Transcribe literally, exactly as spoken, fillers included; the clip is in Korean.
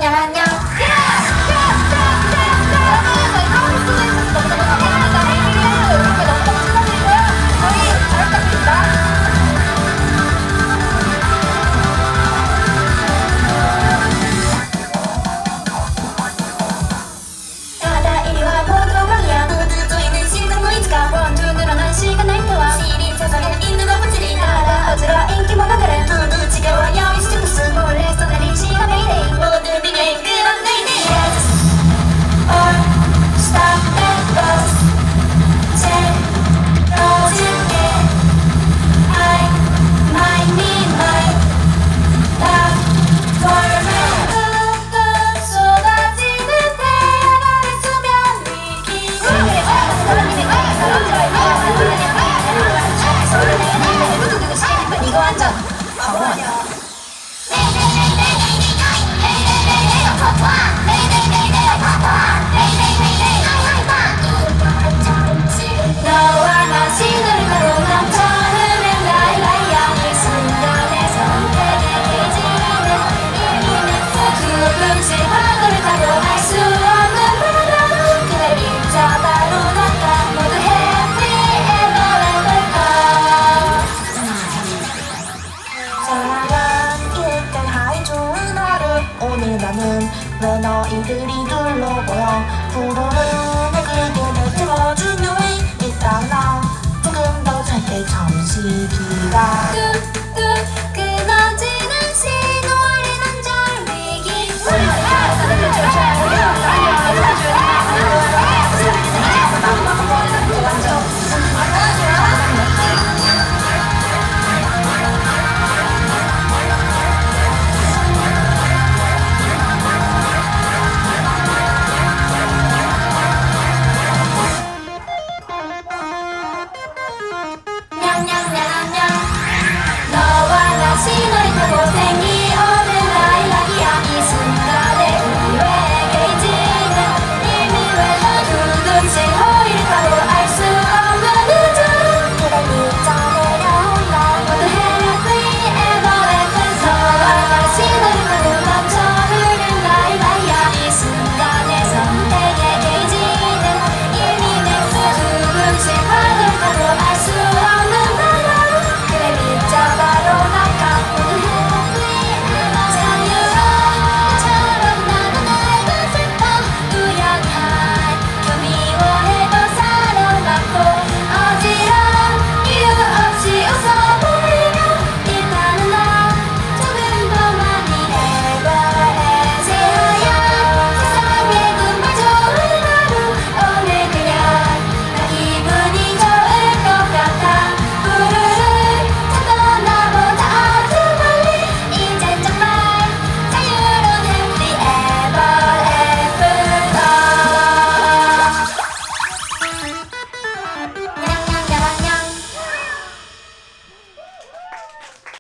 안녕 안녕. 이거 완전 바보 아니야. 너와 나 시간을 타고 넘쳐흐는 라이라이야. 이 순간에 선택의 기지는 이미 조금씩 파도를 타고 알 수 없는 바다. 그날 입자 바로 나가 모두 happy ever ever. 사랑일 땐 하이 좋은 하루. 오늘 나는 왜 너희들이 둘러 보여. 부르는 내 그게 내 채워준 요인. 일단 나 조금 더 잘게 잠시 기다려.